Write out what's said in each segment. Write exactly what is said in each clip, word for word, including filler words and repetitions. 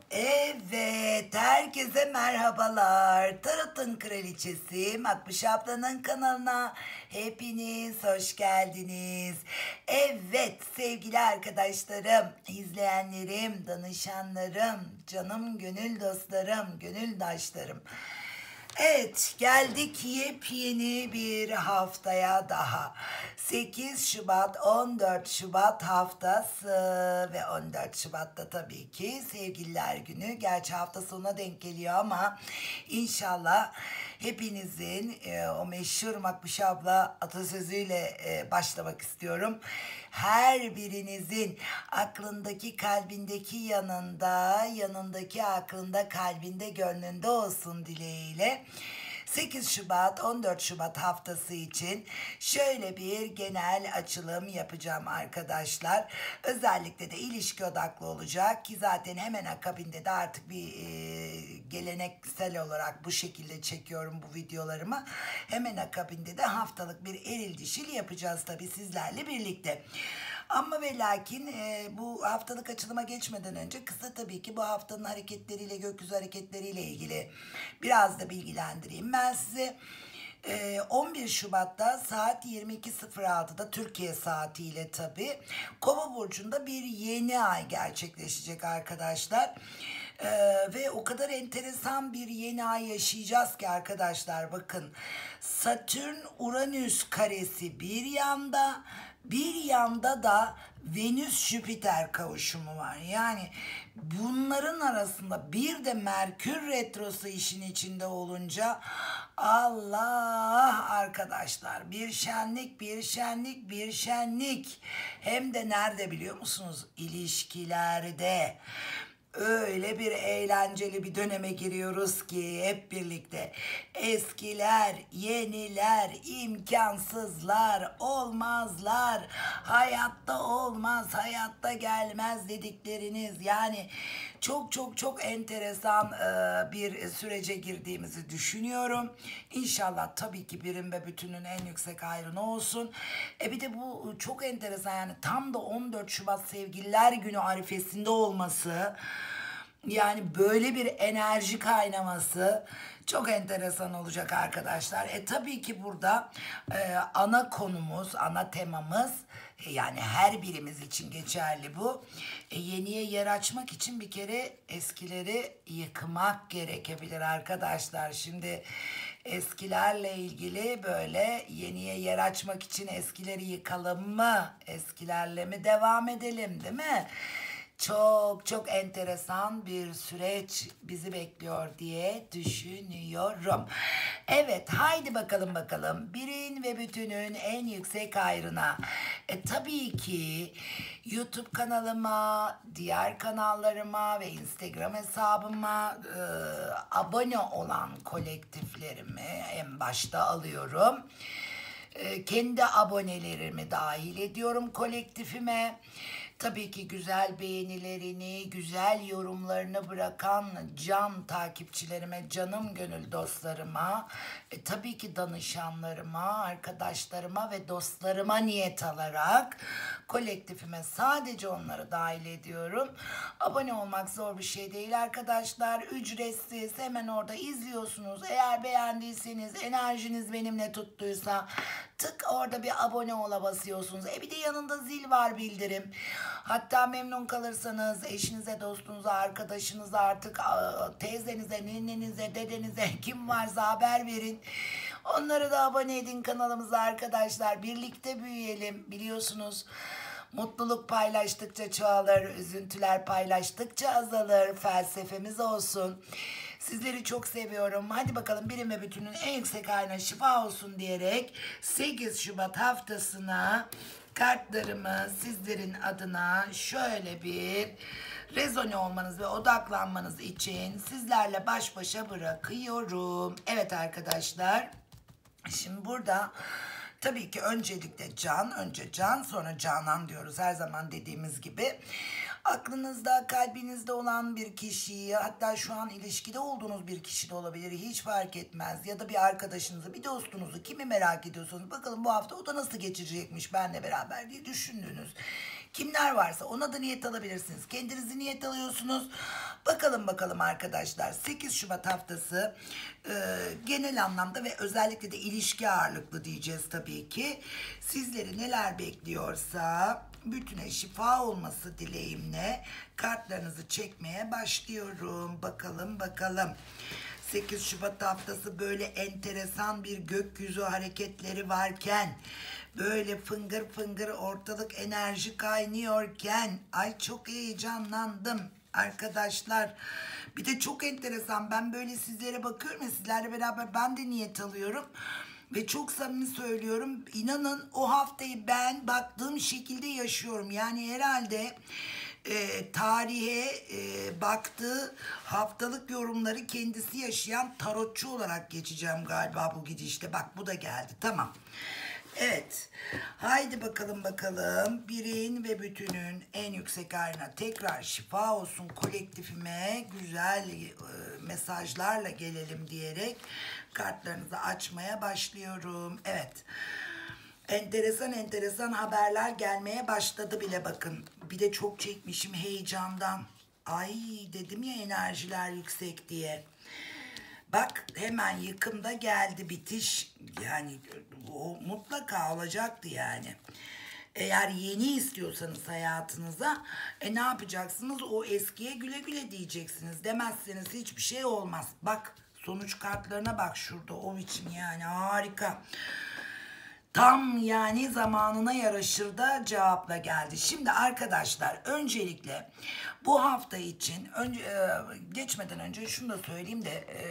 Evet, herkese merhabalar. Tarot'un kraliçesi Makbuş ablanın kanalına hepiniz hoş geldiniz. Evet sevgili arkadaşlarım, izleyenlerim, danışanlarım, canım gönül dostlarım, gönüldaşlarım. Evet, geldik yepyeni bir haftaya daha. sekiz Şubat, on dört Şubat haftası ve on dört Şubat'ta tabii ki Sevgililer Günü. Gerçi hafta sonuna denk geliyor ama inşallah hepinizin e, o meşhur Makbuş abla atasözüyle e, başlamak istiyorum. Her birinizin aklındaki, kalbindeki yanında, yanındaki aklında, kalbinde, gönlünde olsun dileğiyle. sekiz Şubat, on dört Şubat haftası için şöyle bir genel açılım yapacağım arkadaşlar. Özellikle de ilişki odaklı olacak ki zaten hemen akabinde de artık bir e, geleneksel olarak bu şekilde çekiyorum bu videolarımı. Hemen akabinde de haftalık bir eril dişil yapacağız tabii sizlerle birlikte. Ama ve lakin e, bu haftalık açılıma geçmeden önce kısa tabii ki bu haftanın hareketleriyle, gökyüzü hareketleriyle ilgili biraz da bilgilendireyim ben size. E, on bir Şubat'ta saat yirmi iki sıfır altıda Türkiye saatiyle tabii Kova burcunda bir yeni ay gerçekleşecek arkadaşlar. Ee, ve o kadar enteresan bir yeni ay yaşayacağız ki arkadaşlar, bakın Satürn Uranüs karesi bir yanda, bir yanda da Venüs Jüpiter kavuşumu var. Yani bunların arasında bir de Merkür retrosu işin içinde olunca Allah arkadaşlar, bir şenlik bir şenlik bir şenlik, hem de nerede biliyor musunuz? İlişkilerde. Öyle bir eğlenceli bir döneme giriyoruz ki hep birlikte eskiler, yeniler, imkansızlar, olmazlar, hayatta olmaz, hayatta gelmez dedikleriniz, yani çok çok çok enteresan e, bir sürece girdiğimizi düşünüyorum. İnşallah tabii ki birim ve bütünün en yüksek hayrına olsun. E bir de bu çok enteresan, yani tam da on dört Şubat Sevgililer Günü arifesinde olması, yani böyle bir enerji kaynaması çok enteresan olacak arkadaşlar. E tabii ki burada e, ana konumuz, ana temamız, e, yani her birimiz için geçerli bu. E, yeniye yer açmak için bir kere eskileri yıkmak gerekebilir arkadaşlar. Şimdi eskilerle ilgili böyle yeniye yer açmak için eskileri yıkalım mı? Eskilerle mi devam edelim, değil mi? Çok çok enteresan bir süreç bizi bekliyor diye düşünüyorum. Evet, haydi bakalım bakalım birin ve bütünün en yüksek hayrına. E, tabii ki YouTube kanalıma, diğer kanallarıma ve Instagram hesabıma e, abone olan kolektiflerimi en başta alıyorum. E, kendi abonelerimi dahil ediyorum kolektifime. Tabii ki güzel beğenilerini, güzel yorumlarını bırakan can takipçilerime, canım gönül dostlarıma, e, tabii ki danışanlarıma, arkadaşlarıma ve dostlarıma niyet alarak kolektifime sadece onları dahil ediyorum. Abone olmak zor bir şey değil arkadaşlar. Ücretsiz, hemen orada izliyorsunuz. Eğer beğendiyseniz, enerjiniz benimle tuttuysa tık orada bir abone ola basıyorsunuz. E bir de yanında zil var, bildirim. Hatta memnun kalırsanız eşinize, dostunuza, arkadaşınıza, artık teyzenize, ninenize, dedenize kim varsa haber verin. Onları da abone edin kanalımıza arkadaşlar. Birlikte büyüyelim. Biliyorsunuz mutluluk paylaştıkça çoğalır, üzüntüler paylaştıkça azalır. Felsefemiz olsun. Sizleri çok seviyorum. Hadi bakalım birim ve bütünün en yüksek hayrına şifa olsun diyerek sekiz Şubat haftasına kartlarımı sizlerin adına şöyle bir rezone olmanız ve odaklanmanız için sizlerle baş başa bırakıyorum. Evet arkadaşlar, şimdi burada tabii ki öncelikle can, önce can sonra canan diyoruz her zaman dediğimiz gibi. Aklınızda, kalbinizde olan bir kişiyi, hatta şu an ilişkide olduğunuz bir kişi de olabilir, hiç fark etmez. Ya da bir arkadaşınızı, bir dostunuzu, kimi merak ediyorsanız, bakalım bu hafta o da nasıl geçirecekmiş benle beraber diye düşündüğünüz Kimler varsa ona da niyet alabilirsiniz. Kendinizi niyet alıyorsunuz. Bakalım bakalım arkadaşlar. sekiz Şubat haftası e, genel anlamda ve özellikle de ilişki ağırlıklı diyeceğiz tabii ki. Sizleri neler bekliyorsa bütüne şifa olması dileğimle kartlarınızı çekmeye başlıyorum. Bakalım bakalım. sekiz Şubat haftası böyle enteresan bir gökyüzü hareketleri varken, böyle fıngır fıngır ortalık enerji kaynıyorken, ay çok heyecanlandım arkadaşlar. Bir de çok enteresan, ben böyle sizlere bakıyorum ya, sizlerle beraber ben de niyet alıyorum. Ve çok samimi söylüyorum, inanın o haftayı ben baktığım şekilde yaşıyorum. Yani herhalde e, tarihe e, baktığı haftalık yorumları kendisi yaşayan tarotçu olarak geçeceğim galiba bu gidişte. Bak bu da geldi, tamam. Evet, haydi bakalım bakalım, bireyin ve bütünün en yüksek ayna tekrar şifa olsun kolektifime, güzel e, mesajlarla gelelim diyerek kartlarınızı açmaya başlıyorum. Evet, enteresan enteresan haberler gelmeye başladı bile, bakın. Bir de çok çekmişim heyecandan. Ay dedim ya, enerjiler yüksek diye. Bak hemen yıkımda geldi bitiş, yani o mutlaka olacaktı yani. Eğer yeni istiyorsanız hayatınıza e ne yapacaksınız? O eskiye güle güle diyeceksiniz. Demezseniz hiçbir şey olmaz. Bak sonuç kartlarına bak şurada, o biçim yani harika. Tam yani zamanına yaraşır da cevapla geldi. Şimdi arkadaşlar, öncelikle bu hafta için önce e, geçmeden önce şunu da söyleyeyim de e,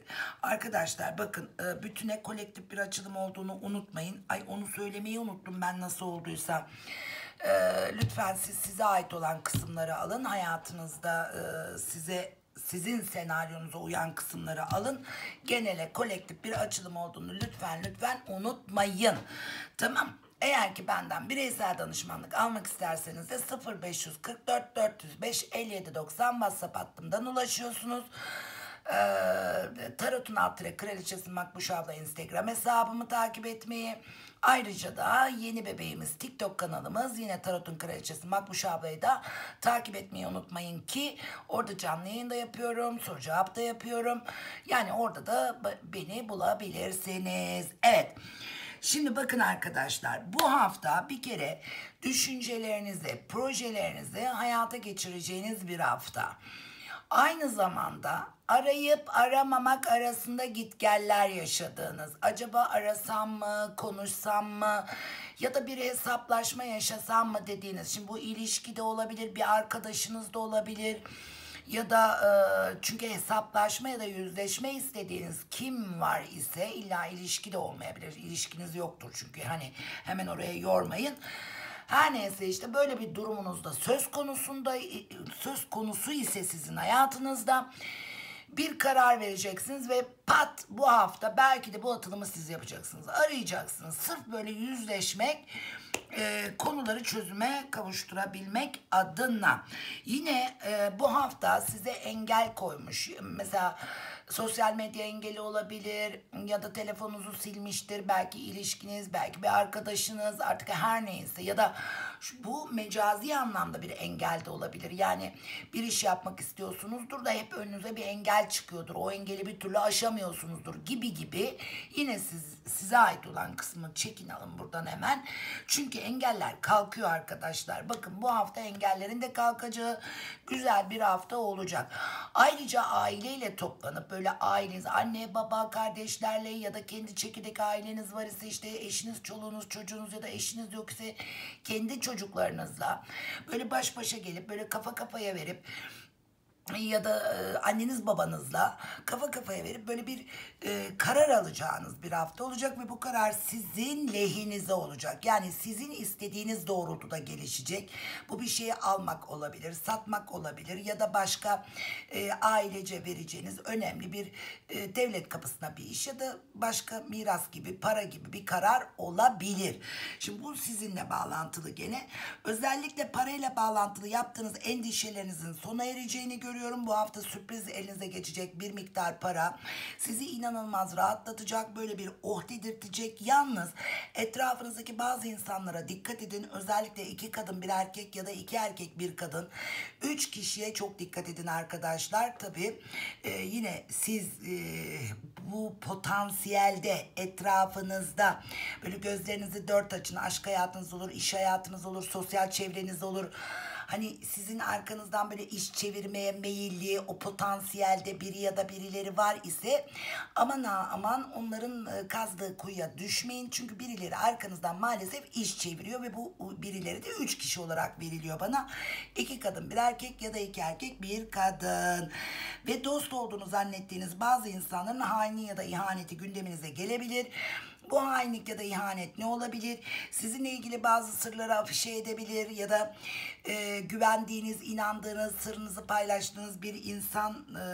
arkadaşlar bakın, e, bütüne kolektif bir açılım olduğunu unutmayın. Ay onu söylemeyi unuttum ben, nasıl olduysa. E, lütfen siz size ait olan kısımları alın. Hayatınızda e, size sizin senaryonuza uyan kısımları alın. Genele kolektif bir açılım olduğunu lütfen lütfen unutmayın. Tamam. Eğer ki benden bireysel danışmanlık almak isterseniz de sıfır beş kırk dört dört yüz beş elli yedi doksan WhatsApp hattımdan ulaşıyorsunuz. Ee, Tarot'un alt tire kraliçesi Makbuş abla Instagram hesabımı takip etmeyi, ayrıca da yeni bebeğimiz TikTok kanalımız yine Tarot'un kraliçesi Makbuş ablayı da takip etmeyi unutmayın ki orada canlı yayında yapıyorum, soru cevap da yapıyorum. Yani orada da beni bulabilirsiniz. Evet. Şimdi bakın arkadaşlar, bu hafta bir kere düşüncelerinizi, projelerinizi hayata geçireceğiniz bir hafta. Aynı zamanda arayıp aramamak arasında gitgeller yaşadığınız, acaba arasam mı, konuşsam mı ya da bir hesaplaşma yaşasam mı dediğiniz, şimdi bu ilişkide olabilir, bir arkadaşınız da olabilir. Ya da e, çünkü hesaplaşma ya da yüzleşme istediğiniz kim var ise, illa ilişki de olmayabilir. İlişkiniz yoktur çünkü, hani hemen oraya yormayın. Her neyse işte böyle bir durumunuzda söz konusunda söz konusu ise sizin hayatınızda bir karar vereceksiniz ve pat bu hafta belki de bu atılımı siz yapacaksınız. Arayacaksınız. Sırf böyle yüzleşmek, e, konuları çözüme kavuşturabilmek adına. Yine e, bu hafta size engel koymuş. Mesela sosyal medya engeli olabilir ya da telefonunuzu silmiştir. Belki ilişkiniz, belki bir arkadaşınız, artık her neyse, ya da şu, bu mecazi anlamda bir engel de olabilir. Yani bir iş yapmak istiyorsunuzdur da hep önünüze bir engel çıkıyordur. O engeli bir türlü aşamıyorsunuzdur gibi gibi. Yine siz, size ait olan kısmı çekin alın buradan hemen. Çünkü engeller kalkıyor arkadaşlar. Bakın bu hafta engellerin de kalkacağı güzel bir hafta olacak. Ayrıca aileyle toplanıp böyle aileniz, anne, baba, kardeşlerle ya da kendi çekirdek aileniz var ise, işte eşiniz, çoluğunuz, çocuğunuz ya da eşiniz yok ise kendi çocuklarınızla böyle baş başa gelip böyle kafa kafaya verip ya da e, anneniz babanızla kafa kafaya verip böyle bir e, karar alacağınız bir hafta olacak ve bu karar sizin lehinize olacak. Yani sizin istediğiniz doğrultuda gelişecek. Bu bir şeyi almak olabilir, satmak olabilir ya da başka e, ailece vereceğiniz önemli bir e, devlet kapısına bir iş ya da başka miras gibi, para gibi bir karar olabilir. Şimdi bu sizinle bağlantılı gene. Özellikle parayla bağlantılı yaptığınız endişelerinizin sona ereceğini görüyorsunuz. görüyorum. Bu hafta sürpriz elinize geçecek bir miktar para sizi inanılmaz rahatlatacak, böyle bir oh dedirtecek. Yalnız etrafınızdaki bazı insanlara dikkat edin. Özellikle iki kadın bir erkek ya da iki erkek bir kadın. Üç kişiye çok dikkat edin arkadaşlar. Tabii e, yine siz e, bu potansiyelde etrafınızda böyle gözlerinizi dört açın. Aşk hayatınız olur, iş hayatınız olur, sosyal çevreniz olur. Hani sizin arkanızdan böyle iş çevirmeye meyilli o potansiyelde biri ya da birileri var ise aman ha aman onların e, kazdığı kuyuya düşmeyin. Çünkü birileri arkanızdan maalesef iş çeviriyor ve bu birileri de üç kişi olarak veriliyor bana. İki kadın bir erkek ya da iki erkek bir kadın. Ve dost olduğunu zannettiğiniz bazı insanların haini ya da ihaneti gündeminize gelebilir. Bu hainlik ya da ihanet ne olabilir? Sizinle ilgili bazı sırları afişe edebilir ya da e, güvendiğiniz, inandığınız, sırrınızı paylaştığınız bir insan e,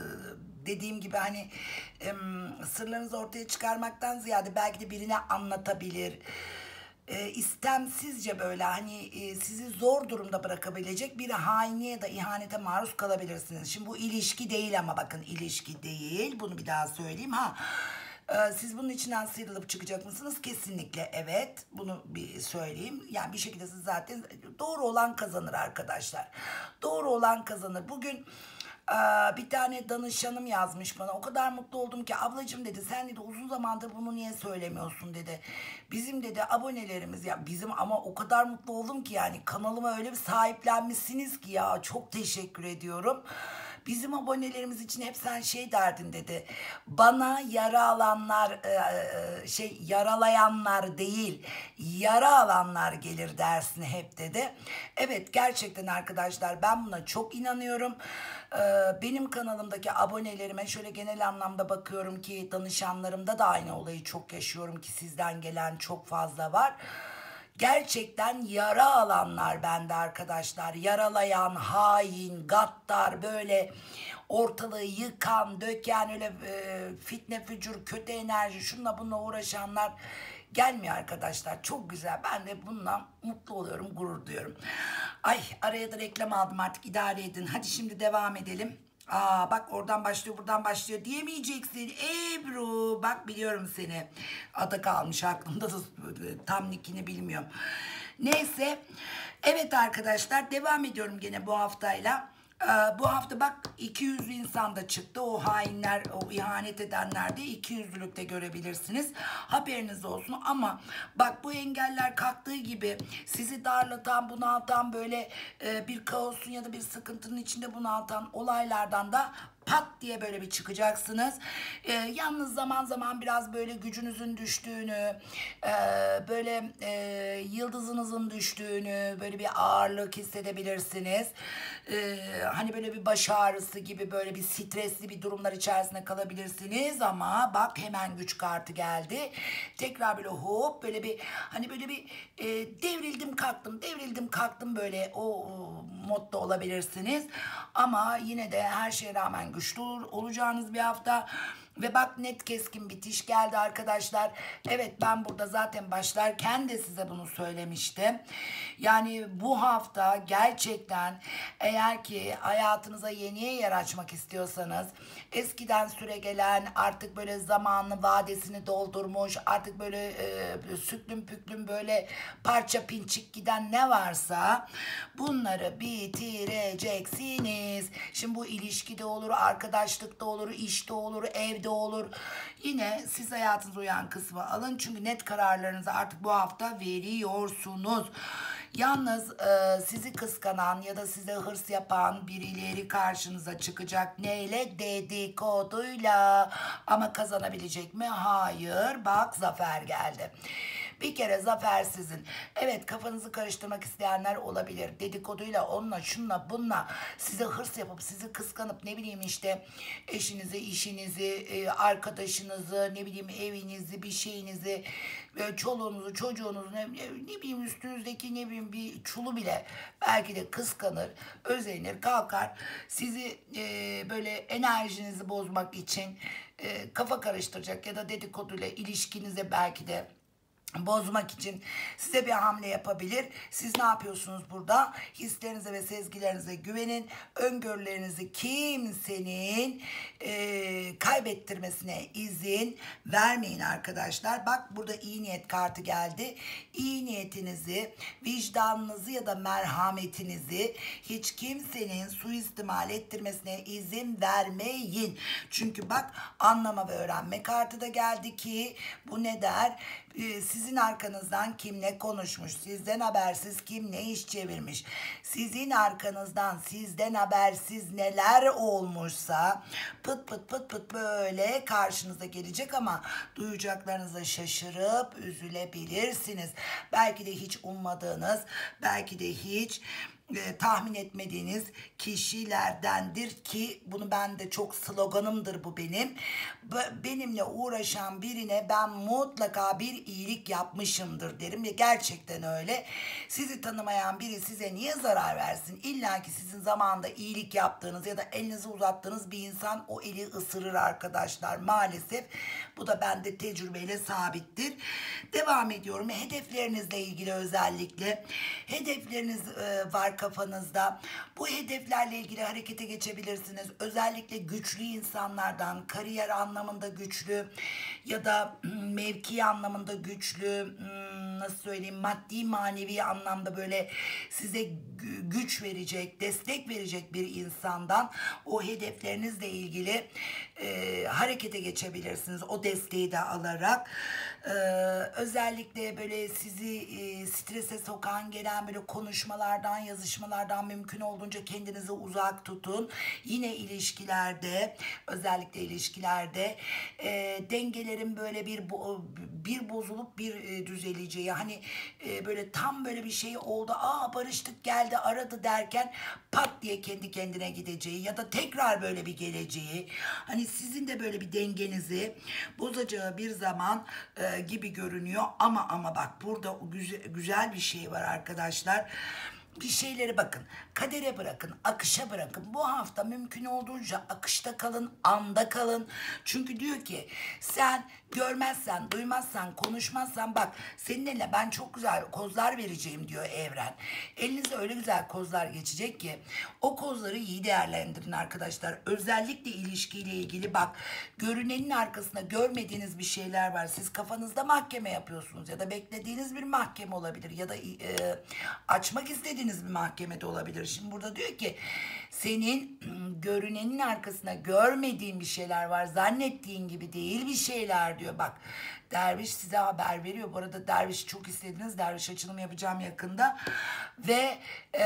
dediğim gibi hani e, sırlarınızı ortaya çıkarmaktan ziyade belki de birine anlatabilir. E, istemsizce böyle hani e, sizi zor durumda bırakabilecek bir hainliğe ya da ihanete maruz kalabilirsiniz. Şimdi bu ilişki değil ama bakın ilişki değil. Bunu bir daha söyleyeyim ha. Ee, siz bunun içinden sıyrılıp çıkacak mısınız? Kesinlikle evet. Bunu bir söyleyeyim. Yani bir şekilde siz zaten doğru olan kazanır arkadaşlar. Doğru olan kazanır. Bugün e, bir tane danışanım yazmış bana. O kadar mutlu oldum ki ablacığım dedi sen dedi uzun zamandır bunu niye söylemiyorsun dedi. Bizim dedi abonelerimiz ya bizim ama o kadar mutlu oldum ki yani kanalıma öyle bir sahiplenmişsiniz ki ya çok teşekkür ediyorum. Bizim abonelerimiz için hep sen şey derdin dedi. Bana yara alanlar e, şey yaralayanlar değil yara alanlar gelir dersin hep dedi. Evet gerçekten arkadaşlar ben buna çok inanıyorum. Benim kanalımdaki abonelerime şöyle genel anlamda bakıyorum ki danışanlarımda da aynı olayı çok yaşıyorum ki sizden gelen çok fazla var. Gerçekten yara alanlar bende arkadaşlar. Yaralayan, hain, gaddar böyle ortalığı yıkan, döken öyle e, fitne fücur, kötü enerji şunla bununla uğraşanlar gelmiyor arkadaşlar. Çok güzel. Ben de bununla mutlu oluyorum, gurur duyuyorum. Ay araya da reklam aldım artık idare edin. Hadi şimdi devam edelim. Aa bak oradan başlıyor buradan başlıyor diyemeyeceksin Ebru bak biliyorum seni adı kalmış aklımda da tam nickini bilmiyorum neyse evet arkadaşlar devam ediyorum gene bu haftayla. Ee, bu hafta bak iki yüzlü insan da çıktı. O hainler, o ihanet edenler de iki yüzlülükte görebilirsiniz. Haberiniz olsun ama bak bu engeller kalktığı gibi sizi darlatan, bunaltan böyle e, bir kaosun ya da bir sıkıntının içinde bunaltan olaylardan da pat diye böyle bir çıkacaksınız. Ee, yalnız zaman zaman biraz böyle gücünüzün düştüğünü, e, böyle e, yıldızınızın düştüğünü, böyle bir ağırlık hissedebilirsiniz. Ee, hani böyle bir baş ağrısı gibi böyle bir stresli bir durumlar içerisinde kalabilirsiniz ama bak hemen güç kartı geldi. Tekrar böyle hop böyle bir hani böyle bir e, devrildim kalktım, devrildim kalktım böyle o, o modda olabilirsiniz. Ama yine de her şeye rağmen güçlü olacağınız bir hafta. Ve bak net keskin bitiş geldi arkadaşlar. Evet ben burada zaten başlarken de size bunu söylemiştim. Yani bu hafta gerçekten eğer ki hayatınıza yeniye yer açmak istiyorsanız eskiden süregelen artık böyle zamanlı vadesini doldurmuş artık böyle e, süklüm püklüm böyle parça pinçik giden ne varsa bunları bitireceksiniz. Şimdi bu ilişkide olur, arkadaşlıkta olur, işte olur, evde olur. Yine siz hayatınıza uyan kısmı alın. Çünkü net kararlarınızı artık bu hafta veriyorsunuz. Yalnız e, sizi kıskanan ya da size hırs yapan birileri karşınıza çıkacak. Neyle? Dedikoduyla. Ama kazanabilecek mi? Hayır. Bak zafer geldi. Bir kere zafer sizin. Evet kafanızı karıştırmak isteyenler olabilir. Dedikoduyla onunla şunla bununla size hırs yapıp sizi kıskanıp ne bileyim işte eşinizi, işinizi, arkadaşınızı, ne bileyim evinizi, bir şeyinizi, çoluğunuzu, çocuğunuzu ne, ne bileyim üstünüzdeki ne bileyim bir çulu bile belki de kıskanır, özenir, kalkar. Sizi e, böyle enerjinizi bozmak için e, kafa karıştıracak ya da dedikoduyla ilişkinize belki de bozmak için size bir hamle yapabilir. Siz ne yapıyorsunuz burada? Hislerinize ve sezgilerinize güvenin. Öngörülerinizi kimsenin e, kaybettirmesine izin vermeyin arkadaşlar. Bak burada iyi niyet kartı geldi. İyi niyetinizi, vicdanınızı ya da merhametinizi hiç kimsenin suistimal ettirmesine izin vermeyin. Çünkü bak anlama ve öğrenme kartı da geldi ki bu ne der? Ee, sizin arkanızdan kim ne konuşmuş, sizden habersiz kim ne iş çevirmiş, sizin arkanızdan sizden habersiz neler olmuşsa pıt pıt pıt pıt böyle karşınıza gelecek ama duyacaklarınıza şaşırıp üzülebilirsiniz. Belki de hiç ummadığınız, belki de hiç E, tahmin etmediğiniz kişilerdendir ki bunu ben de çok sloganımdır bu benim. B- benimle uğraşan birine ben mutlaka bir iyilik yapmışımdır derim ve gerçekten öyle. Sizi tanımayan biri size niye zarar versin? İlla ki sizin zamanında iyilik yaptığınız ya da elinizi uzattığınız bir insan o eli ısırır arkadaşlar maalesef. Bu da bende tecrübeyle sabittir. Devam ediyorum. Hedeflerinizle ilgili özellikle hedefleriniz e, var kafanızda. Bu hedeflerle ilgili harekete geçebilirsiniz. Özellikle güçlü insanlardan, kariyer anlamında güçlü ya da mevki anlamında güçlü, nasıl söyleyeyim, maddi manevi anlamda böyle size güç verecek, destek verecek bir insandan o hedeflerinizle ilgili e, harekete geçebilirsiniz. O desteği de alarak. Ee, özellikle böyle sizi e, strese sokan gelen böyle konuşmalardan, yazışmalardan mümkün olduğunca kendinizi uzak tutun. Yine ilişkilerde, özellikle ilişkilerde e, dengelerin böyle bir bir bozulup bir e, düzeleceği, hani e, böyle tam böyle bir şey oldu, aa barıştık geldi aradı derken pat diye kendi kendine gideceği ya da tekrar böyle bir geleceği, hani sizin de böyle bir dengenizi bozacağı bir zaman e, gibi görünüyor ama ama bak burada güzel, güzel bir şey var arkadaşlar. Bir şeyleri bakın, kadere bırakın, akışa bırakın. Bu hafta mümkün olduğunca akışta kalın, anda kalın. Çünkü diyor ki sen görmezsen, duymazsan, konuşmazsan bak seninle ben çok güzel kozlar vereceğim diyor evren. Elinize öyle güzel kozlar geçecek ki o kozları iyi değerlendirin arkadaşlar. Özellikle ilişkiyle ilgili bak görünenin arkasında görmediğiniz bir şeyler var. Siz kafanızda mahkeme yapıyorsunuz ya da beklediğiniz bir mahkeme olabilir ya da e, açmak istediğiniz bir mahkemede olabilir. Şimdi burada diyor ki senin görünenin arkasında görmediğin bir şeyler var. Zannettiğin gibi değil bir şeyler diyor. Bak derviş size haber veriyor. Bu arada derviş çok istediniz. Derviş açılımı yapacağım yakında. Ve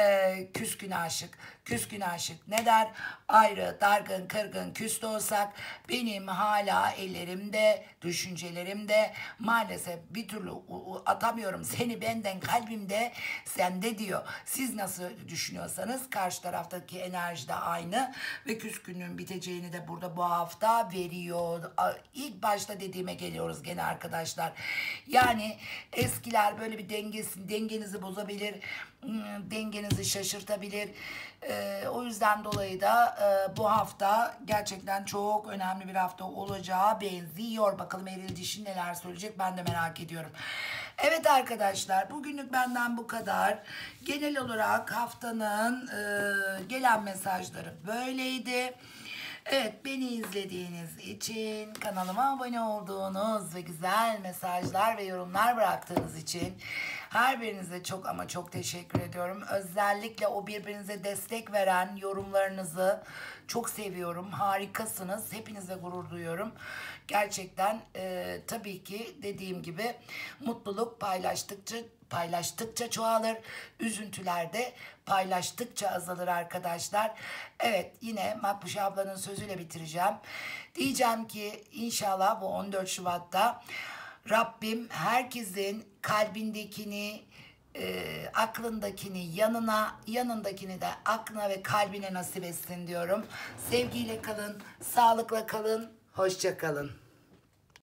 e, küskün aşık. Küskün aşık ne der? Ayrı, dargın, kırgın, küs de olsak benim hala ellerimde, düşüncelerimde maalesef bir türlü atamıyorum. Seni benden kalbimde sende diyor. Siz nasıl düşünüyorsanız karşı taraftaki enerji de aynı ve küskünlüğün biteceğini de burada bu hafta veriyor. İlk başta dediğime geliyoruz gene arkadaşlar. Yani eskiler böyle bir dengesi, dengenizi bozabilir, dengenizi şaşırtabilir. Ee, o yüzden dolayı da e, bu hafta gerçekten çok önemli bir hafta olacağı benziyor. Bakalım Eril Dişi neler söyleyecek ben de merak ediyorum. Evet arkadaşlar bugünlük benden bu kadar. Genel olarak haftanın e, gelen mesajları böyleydi. Evet beni izlediğiniz için, kanalıma abone olduğunuz ve güzel mesajlar ve yorumlar bıraktığınız için her birinize çok ama çok teşekkür ediyorum. Özellikle o birbirinize destek veren yorumlarınızı çok seviyorum. Harikasınız. Hepinize gurur duyuyorum. Gerçekten e, tabii ki dediğim gibi mutluluk paylaştıkça paylaştıkça çoğalır. Üzüntüler de paylaştıkça azalır arkadaşlar. Evet yine Makbuş ablanın sözüyle bitireceğim. Diyeceğim ki inşallah bu on dört Şubat'ta Rabbim herkesin kalbindekini, e, aklındakini yanına, yanındakini de aklına ve kalbine nasip etsin diyorum. Sevgiyle kalın, sağlıkla kalın, hoşça kalın.